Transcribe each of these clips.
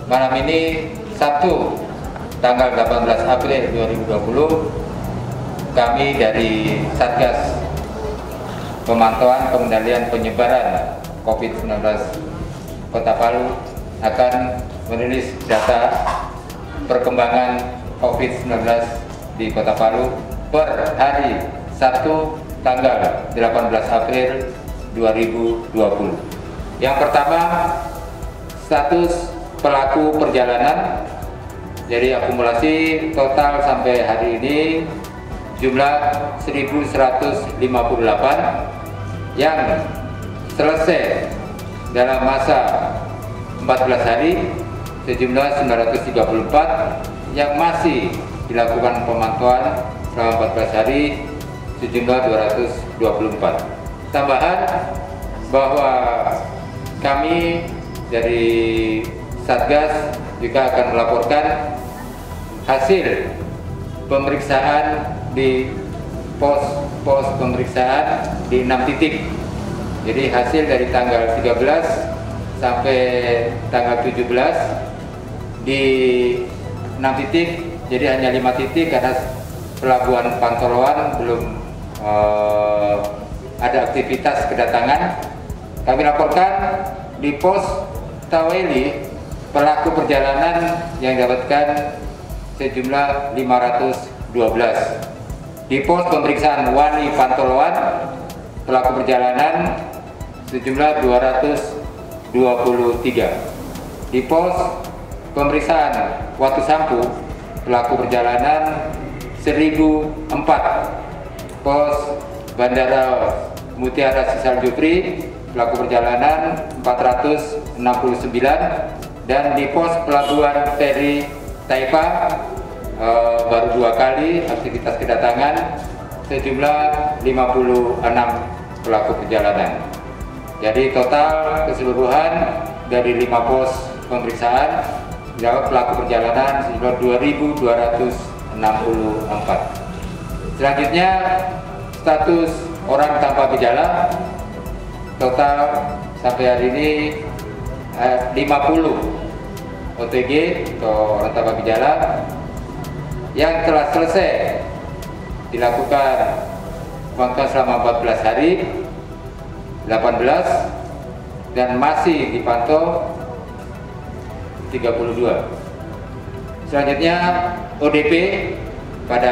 malam ini Sabtu tanggal 18 April 2020 kami dari Satgas Pemantauan Pengendalian Penyebaran COVID-19 Kota Palu akan merilis data perkembangan COVID-19 di Kota Palu per hari Sabtu tanggal 18 April 2020. Yang pertama, status pelaku perjalanan. Jadi akumulasi total sampai hari ini jumlah 1.158 yang selesai dalam masa 14 hari sejumlah 934, yang masih dilakukan pemantauan selama 14 hari sejumlah 224. Tambahan bahwa kami dari Satgas juga akan melaporkan hasil pemeriksaan di pos pemeriksaan di 6 titik. Jadi hasil dari tanggal 13 sampai tanggal 17 di 6 titik, jadi hanya 5 titik karena Pelabuhan Pantoloan belum ada aktivitas kedatangan. Kami laporkan di pos Taweli pelaku perjalanan yang dapatkan sejumlah 512. Di pos pemeriksaan Wani Pantoloan pelaku perjalanan sejumlah 223. Di pos pemeriksaan Watu Sampu pelaku perjalanan 1004. Pos Bandara Mutiara Sisal Jupri pelaku perjalanan 469, dan di pos Pelabuhan Feri Taipa baru 2 kali aktivitas kedatangan sejumlah 56 pelaku perjalanan. Jadi total keseluruhan dari 5 pos pemeriksaan pelaku perjalanan sejumlah 2.264. Selanjutnya, status orang tanpa gejala total sampai hari ini 50 OTG atau orang tanpa gejala yang telah selesai dilakukan pemantauan selama 14 hari 18, dan masih dipantau 32. Selanjutnya ODP pada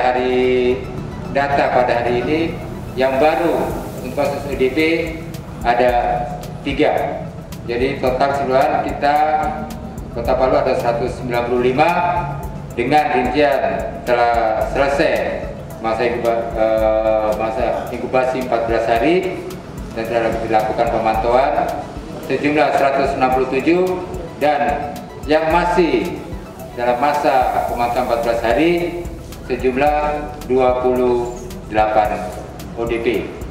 hari ini yang baru untuk kasus ODP ada 3. Jadi total keseluruhan kita Kota Palu ada 195 dengan rincian telah selesai masa inkubasi 14 hari dan telah dilakukan pemantauan sejumlah 167, dan yang masih dalam masa pemantauan 14 hari sejumlah 28 ODP.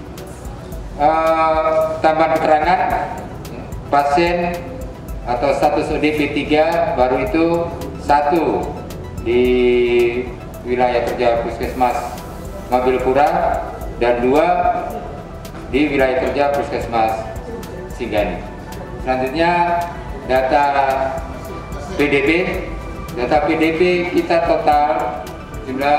Tambahan keterangan pasien atau status ODP 3 baru itu 1 di wilayah kerja Puskesmas Mabilpura dan 2 di wilayah kerja Puskesmas Singgani. Selanjutnya data PDP. Data PDP kita total jumlah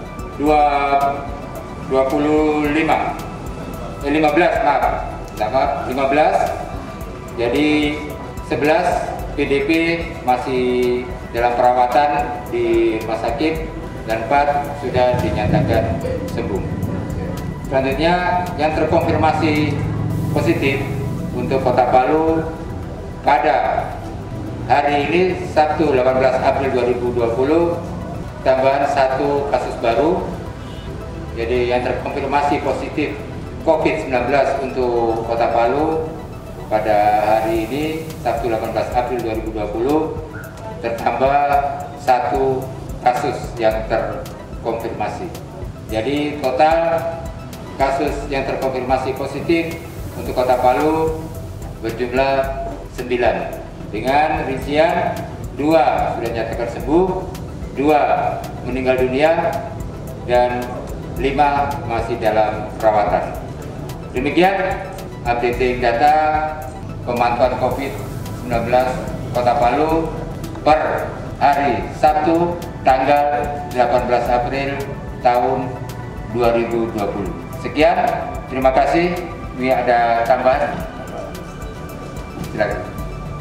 15. Jadi 11 PDP masih dalam perawatan di rumah sakit dan 4 sudah dinyatakan sembuh. Selanjutnya yang terkonfirmasi positif untuk Kota Palu pada hari ini Sabtu 18 April 2020 tambahan 1 kasus baru. Jadi yang terkonfirmasi positif COVID-19 untuk Kota Palu pada hari ini Sabtu 18 April 2020 tertambah 1 kasus yang terkonfirmasi. Jadi total kasus yang terkonfirmasi positif untuk Kota Palu berjumlah 9, dengan rincian 2 sudah dinyatakan sembuh, 2 meninggal dunia, dan 5 masih dalam perawatan. Demikian updating data pemantauan COVID-19 Kota Palu per hari Sabtu tanggal 18 April tahun 2020. Sekian, terima kasih. Ini ada tambahan. Silakan.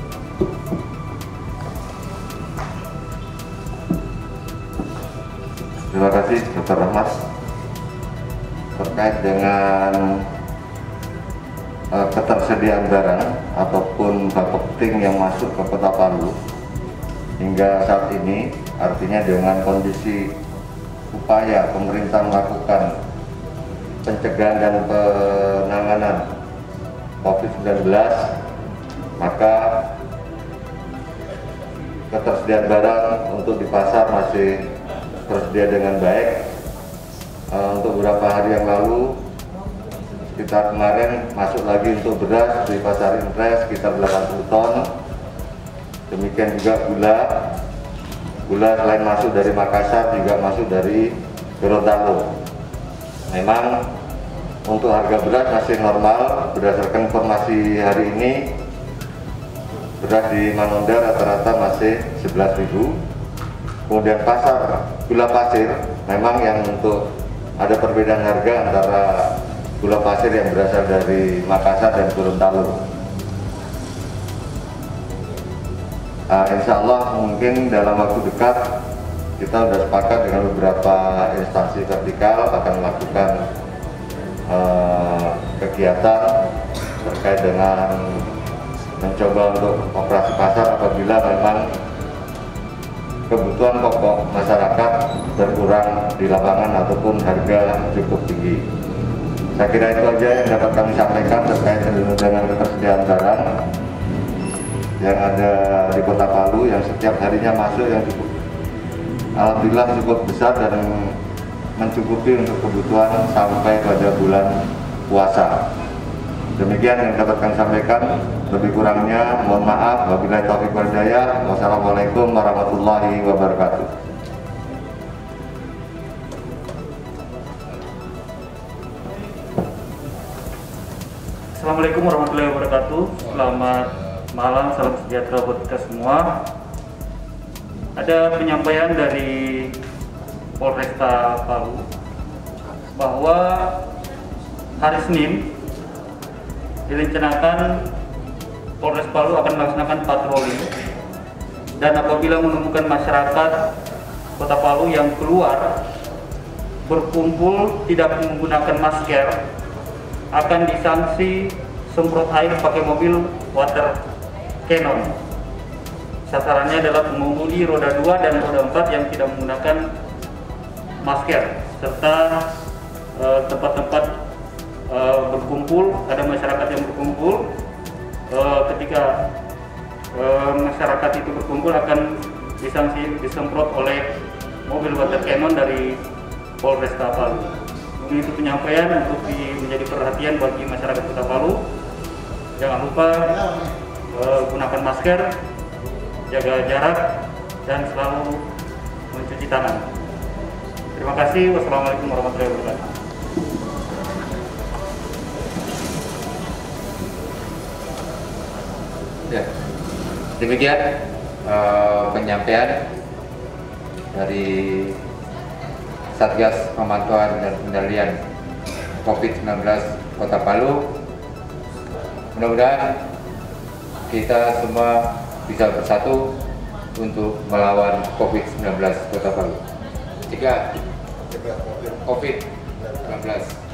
Terima kasih Dr. Rahmat. Terkait dengan ketersediaan barang ataupun bapepting yang masuk ke Kota Palu hingga saat ini, artinya dengan kondisi upaya pemerintah melakukan pencegahan dan penanganan COVID-19, maka ketersediaan barang untuk di pasar masih tersedia dengan baik. Untuk beberapa hari yang lalu, sekitar kemarin masuk lagi untuk beras di pasar Impres sekitar 80 ton. Demikian juga gula selain masuk dari Makassar juga masuk dari Gorontalo. Memang untuk harga beras masih normal. Berdasarkan informasi hari ini, beras di Manonda rata-rata masih 11.000. Kemudian pasar gula pasir memang yang untuk ada perbedaan harga antara gula pasir yang berasal dari Makassar dan Gorontalo. Insya Allah mungkin dalam waktu dekat kita sudah sepakat dengan beberapa instansi vertikal akan melakukan kegiatan terkait dengan mencoba untuk operasi pasar apabila memang kebutuhan pokok masyarakat berkurang di lapangan ataupun harga cukup tinggi. Saya kira itu aja yang dapat kami sampaikan terkait dengan ketersediaan barang yang ada di Kota Palu yang setiap harinya masuk yang cukup, alhamdulillah cukup besar dan mencukupi untuk kebutuhan sampai pada bulan puasa. Demikian yang dapat kami sampaikan. Lebih kurangnya mohon maaf. Wabillahi taufiq wal hidayah. Wassalamualaikum warahmatullahi wabarakatuh. Assalamualaikum warahmatullahi wabarakatuh. Selamat malam, salam sejahtera buat kita semua. Ada penyampaian dari Polresta Palu bahwa hari Senin direncanakan Polres Palu akan melaksanakan patroli, dan apabila menemukan masyarakat Kota Palu yang keluar berkumpul tidak menggunakan masker, akan disanksi semprot air pakai mobil water cannon. Sasarannya adalah pengemudi roda 2 dan roda 4 yang tidak menggunakan masker, serta tempat-tempat berkumpul, ada masyarakat yang berkumpul. Ketika masyarakat itu berkumpul akan disemprot oleh mobil water cannon dari Polresta Palu. Mungkin itu penyampaian untuk menjadi perhatian bagi masyarakat Kota Palu. Jangan lupa gunakan masker, jaga jarak, dan selalu mencuci tangan. Terima kasih. Wassalamualaikum warahmatullahi wabarakatuh. Ya, demikian penyampaian dari Satgas Pemantauan dan Pengendalian COVID-19 Kota Palu. Mudah-mudahan kita semua bisa bersatu untuk melawan COVID-19 Kota Palu. Cegah COVID-19.